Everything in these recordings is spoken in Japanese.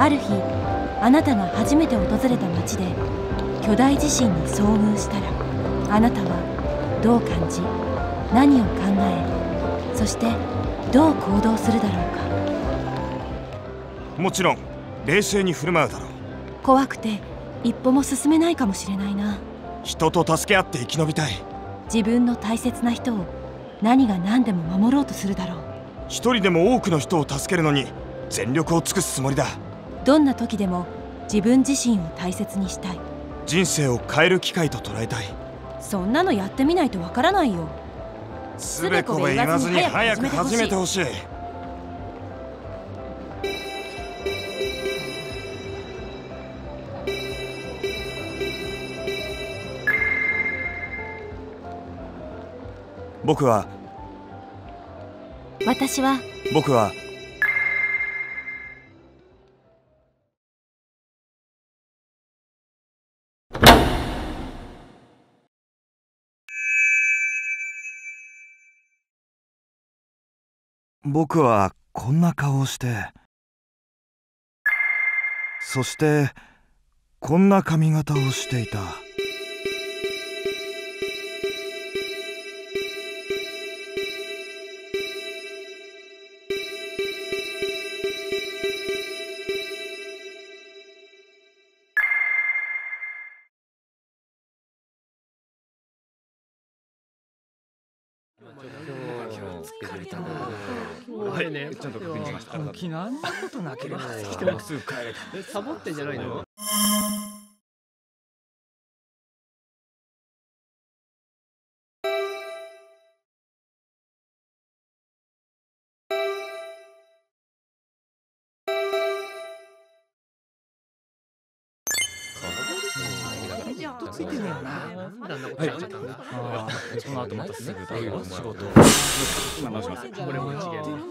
ある日、あなたが初めて訪れた町で巨大地震に遭遇したら、あなたはどう感じ、何を考え、そしてどう行動するだろうか。 もちろん冷静に振る舞うだろう。 怖くて一歩も進めないかもしれないな。 人と助け合って生き延びたい。 自分の大切な人を何が何でも守ろうとするだろう。 一人でも多くの人を助けるのに全力を尽くすつもりだ。 どんな時でも自分自身を大切にしたい。 人生を変える機会と捉えたい。 そんなのやってみないとわからないよ。 つべこべ言わずに早く始めてほしい。僕はこんな顔をして、そしてこんな髪型をしていた。 はい、ちゃんと確認しました。 昨日あんなことなければすぐ帰れた。 サボってんじゃないの？ ついてねえよな。はい、その後またすぐだよ。仕事。今直します。これも違う。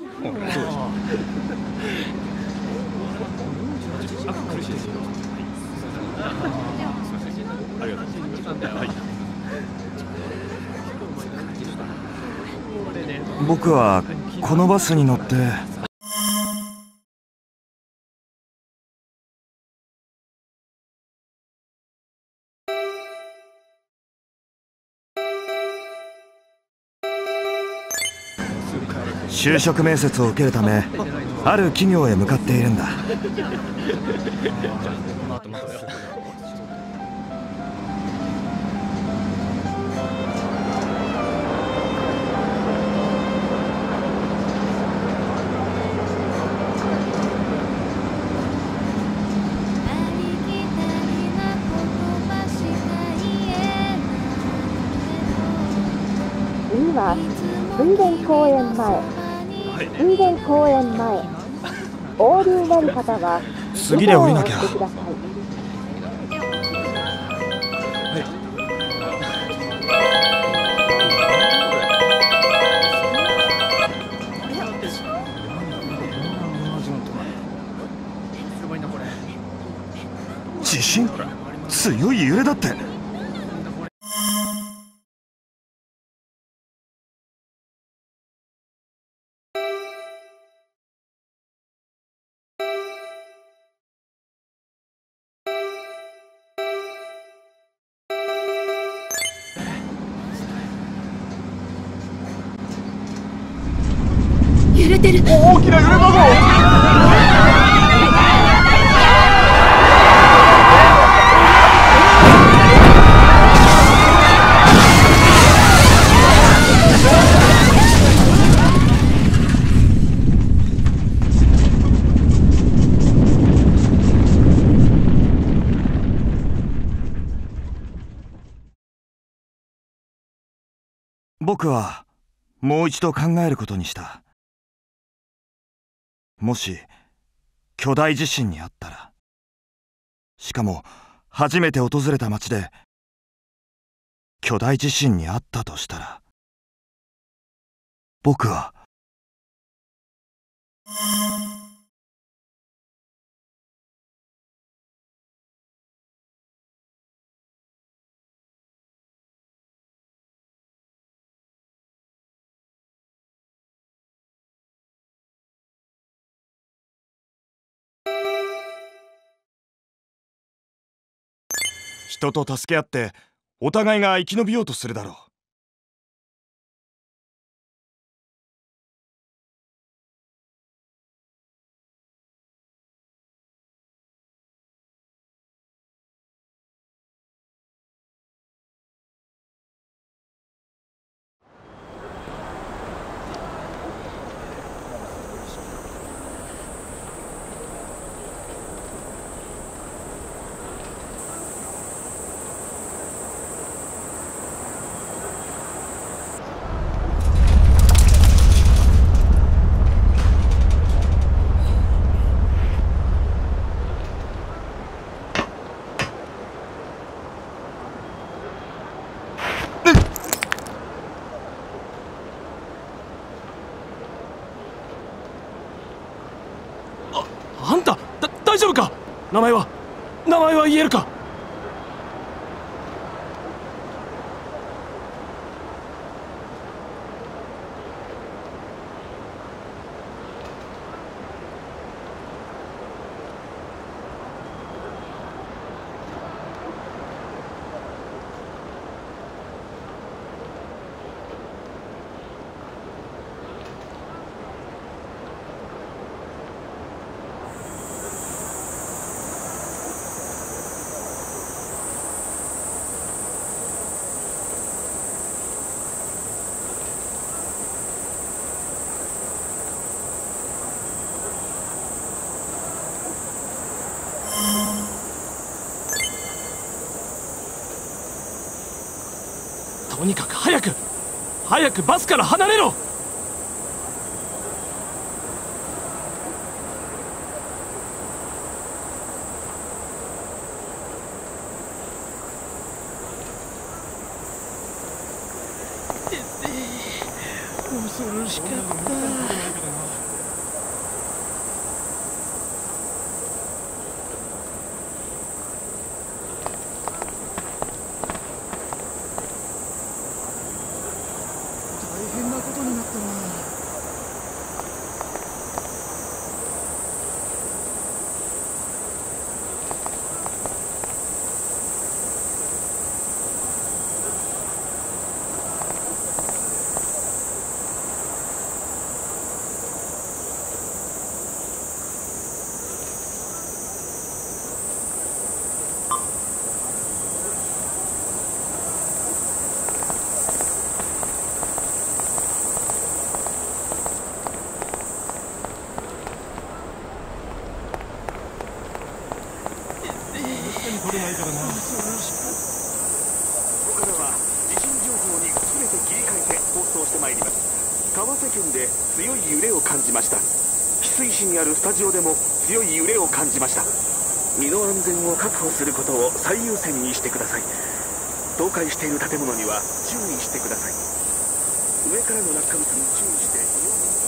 苦しいですよ。ありがとう。はい。 僕はこのバスに乗って就職面接を受けるため、ある企業へ向かっているんだ。 次は水田公園前、水田公園前、お降りになる方は次で降りなきゃ。 ドアを押してください。 地震？強い揺れだって。 揺れてる。 大きな揺れだぞ。僕はもう一度考えることにした。もし巨大地震にあったら、しかも初めて訪れた町で巨大地震にあったとしたら、僕は人と助け合ってお互いが生き延びようとするだろう。 あんた、大丈夫か？名前は言えるか？とにかく早くバスから離れろ！恐ろしかった。 ここからは地震情報に全て切り替えて放送してまいります。川瀬県で強い揺れを感じました。翡翠市にあるスタジオでも強い揺れを感じました。身の安全を確保することを最優先にしてください。倒壊している建物には注意してください。上からの落下物に注意して身を守ってください。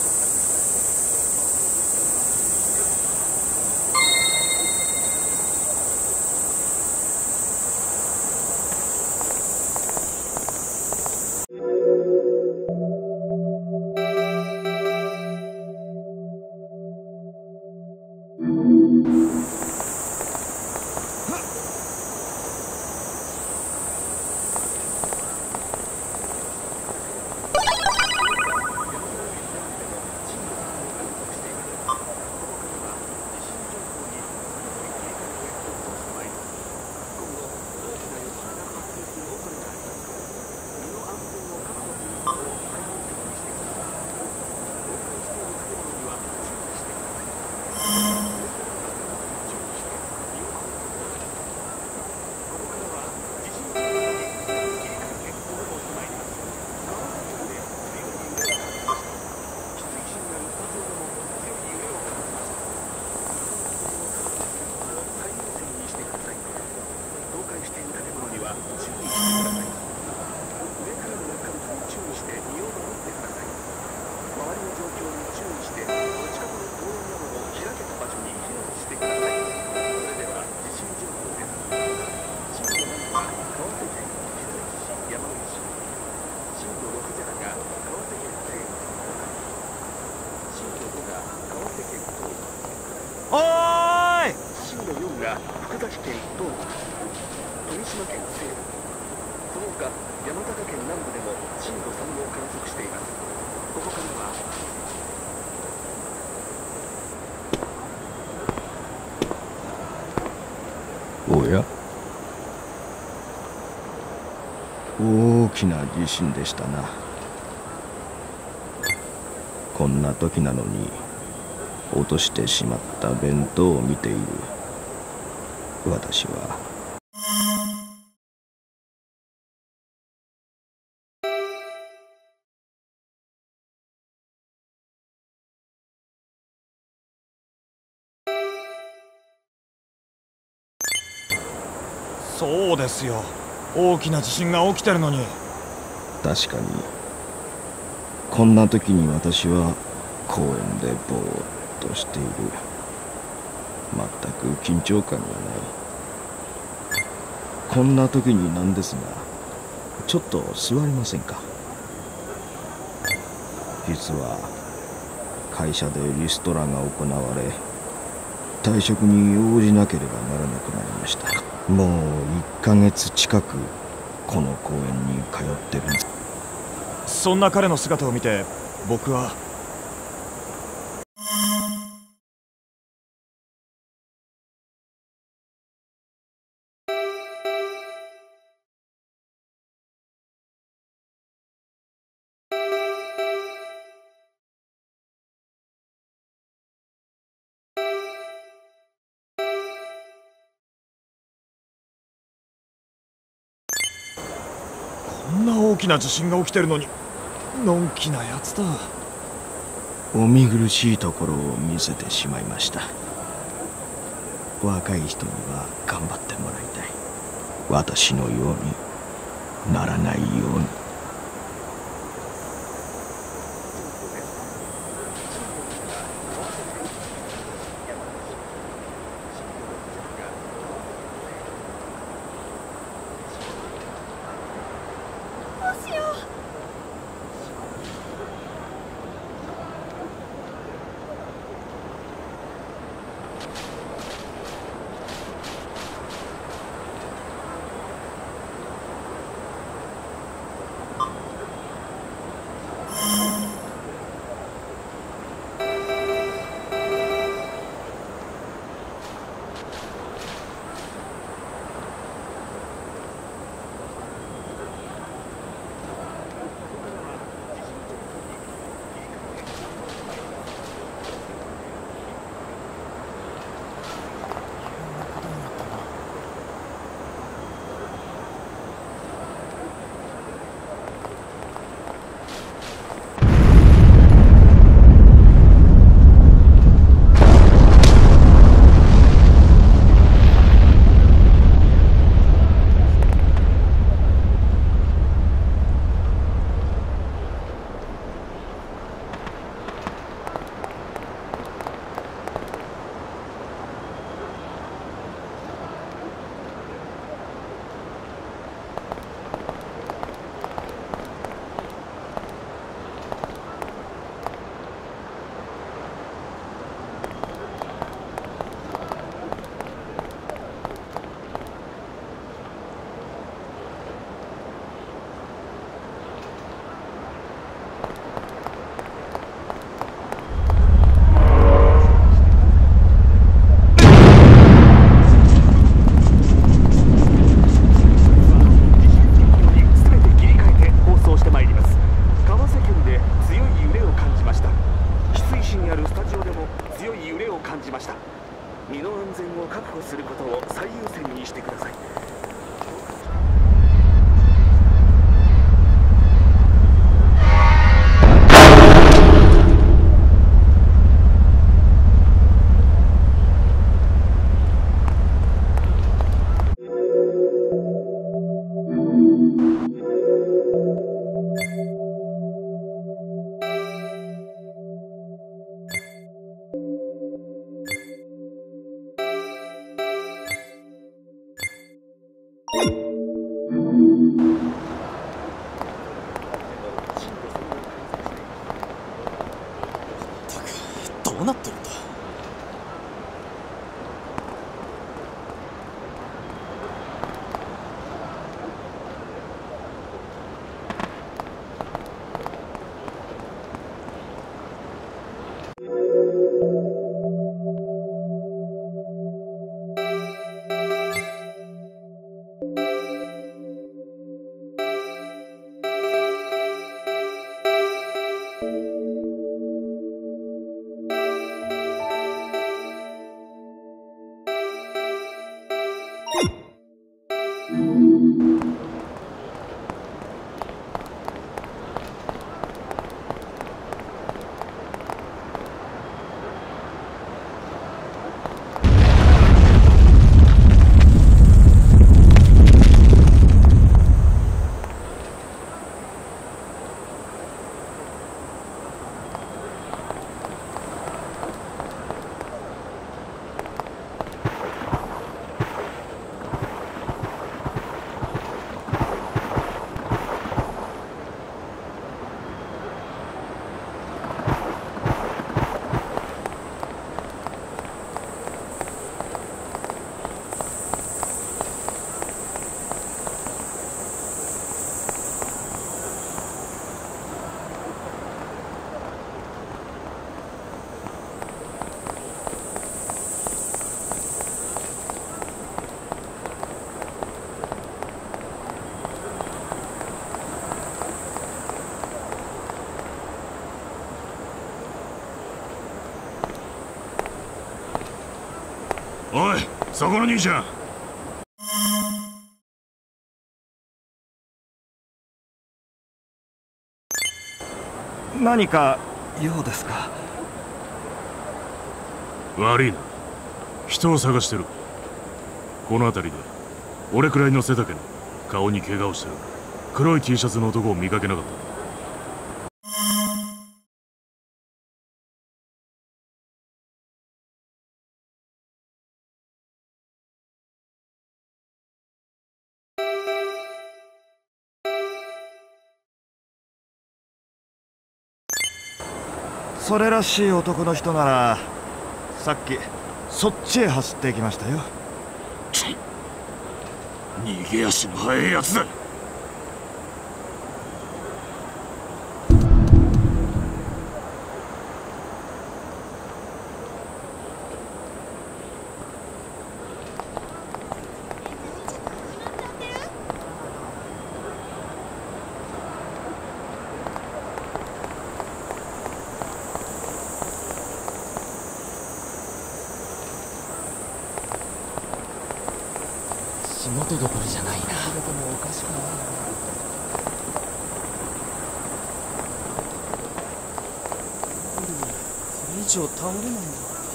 震度4が福崎県東部、富島県西部、その他山形県南部でも震度3を観測しています。ここからはおや、大きな地震でしたな。こんな時なのに落としてしまった弁当を見ている私は、 そうですよ。大きな地震が起きてるのに。 確かにこんな時に私は公園でぼーっとしている。全く緊張感がない。こんな時になんですが、ちょっと座りませんか。実は会社でリストラが行われ、退職に応じなければならなくなりました。もう1ヶ月近くこの公園に通ってるんです。 そんな彼の姿を見て僕は。こんな大きな地震が起きてるのにのんきなやつだ。 お見苦しいところを見せてしまいました。若い人には頑張ってもらいたい。私のようにならないように。 そこの兄ちゃん。 何か用ですか？ 悪いな、人を探してる。この辺りで俺くらいの背丈の顔に怪我をしてる黒い T シャツの男を見かけなかった。 それらしい男の人ならさっきそっちへ走っていきましたよ。 逃げ足の速いやつだ。 仕事どころじゃないな。それ以上倒れないんだ。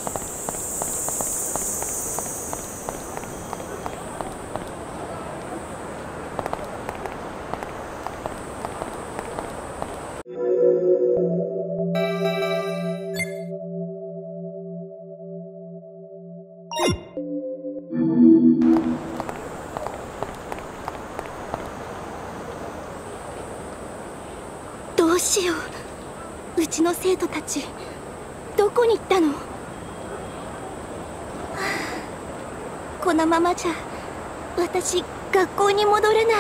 どうしよう。うちの生徒たちどこに行ったの？はあ、このままじゃ私学校に戻れない。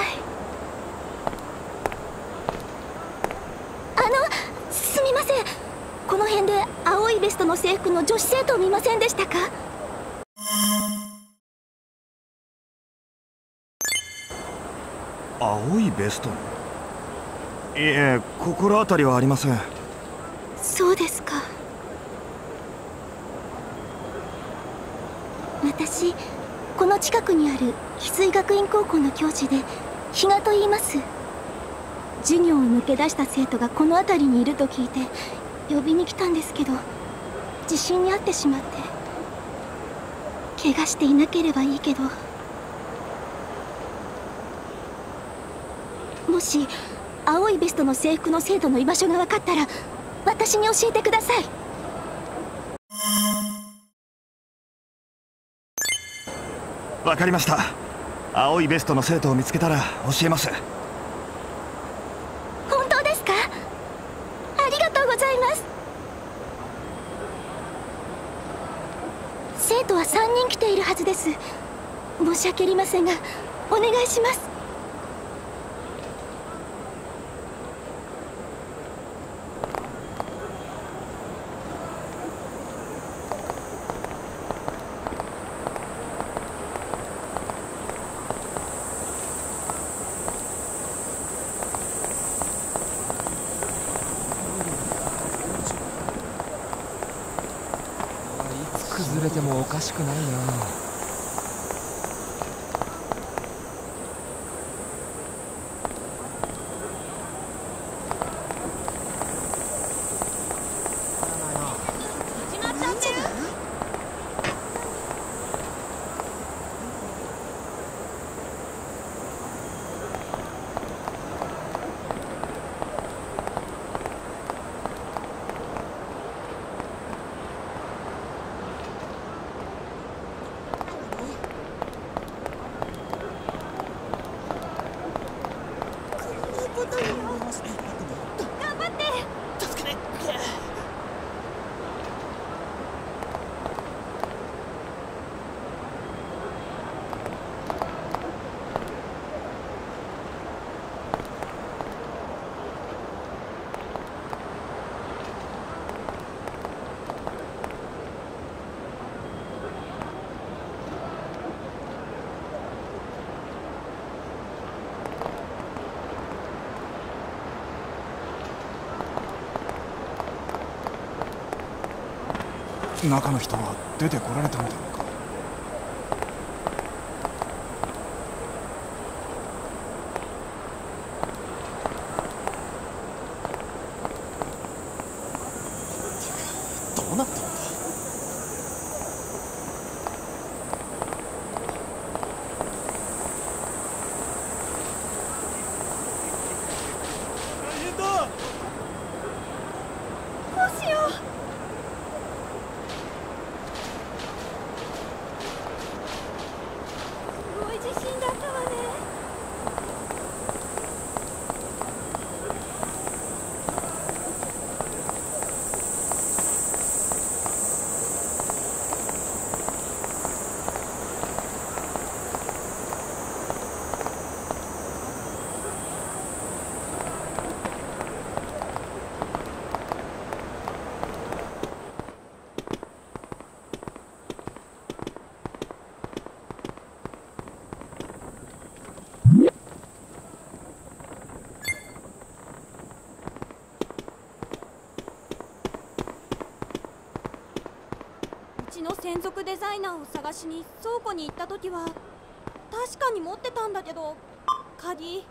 すみません。この辺で青いベストの制服の女子生徒を見ませんでしたか？ 青いベスト？いえ、心当たりはありません。 そうですか。私、この近くにある翡翠学院高校の教師で比嘉と言います。授業を抜け出した生徒がこの辺りにいると聞いて呼びに来たんですけど、地震に遭ってしまって。怪我していなければいいけど。もし青いベストの制服の生徒の居場所が分かったら私に教えてください。 わかりました。青いベストの生徒を見つけたら教えます。 本当ですか？ありがとうございます。生徒は3人来ているはずです。申し訳ありませんがお願いします。 崩れてもおかしくないな。 中の人は出てこられたんだろうか。 私の専属デザイナーを探しに倉庫に行った時は確かに持ってたんだけど、鍵。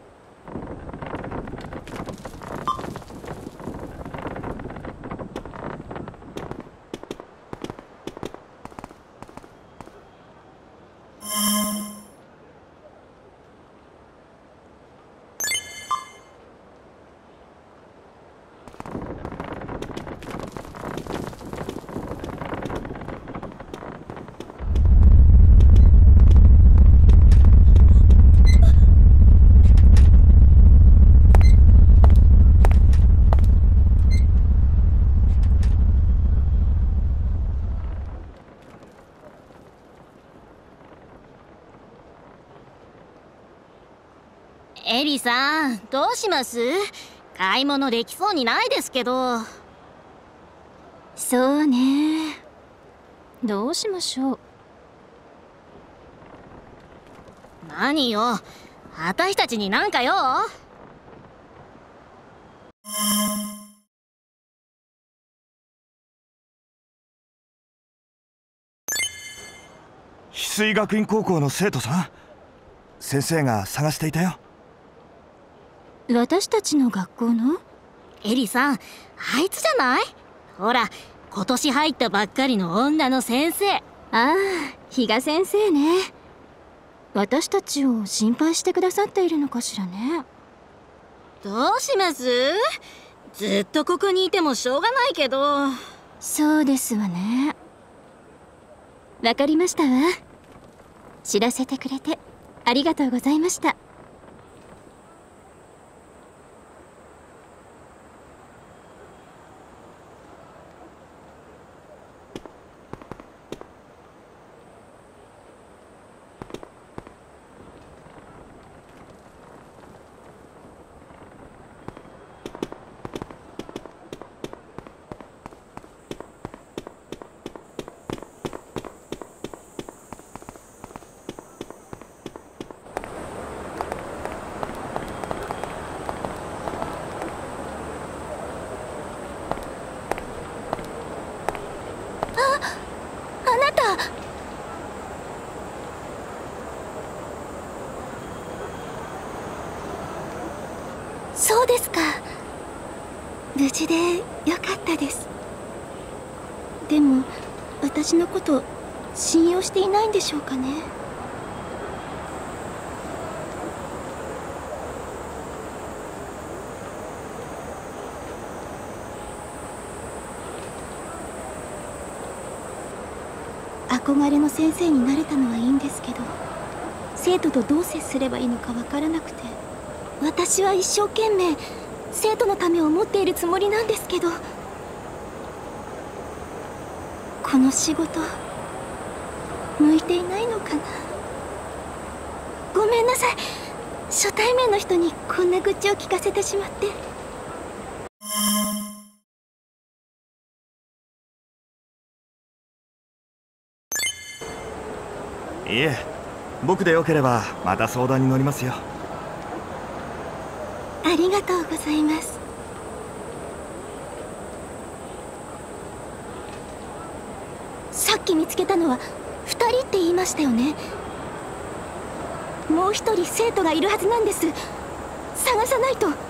エリさん、どうします？買い物できそうにないですけど。 そうね。どうしましょう。 何よ、私たちになんかよ。 翡翠学院高校の生徒さん、先生が探していたよ。 私たちの学校の？ エリさん、あいつじゃない？ほら、今年入ったばっかりの女の先生。 ああ、比嘉先生ね。私たちを心配してくださっているのかしらね。 どうします？ずっとここにいてもしょうがないけど。 そうですわね。わかりましたわ。知らせてくれてありがとうございました。そうですか。無事でよかったです。でも私のこと信用していないんでしょうかね。憧れの先生になれたのはいいんですけど、生徒とどう接すればいいのかわからなくて。私は一生懸命生徒のためを思っているつもりなんですけど、この仕事向いていないのかな。ごめんなさい、初対面の人にこんな愚痴を聞かせてしまって。 いえ、僕でよければまた相談に乗りますよ。 ありがとうございます。さっき見つけたのは2人って言いましたよね。もう1人生徒がいるはずなんです。探さないと。